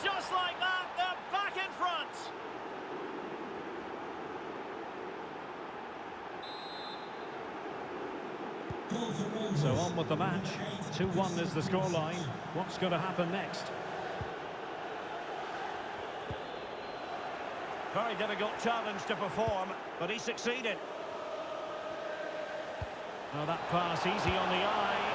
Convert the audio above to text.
just like that, they're back in front. So on with the match. 2-1 is the scoreline. What's going to happen next? Very difficult challenge to perform, but he succeeded. Well, that pass easy on the eye.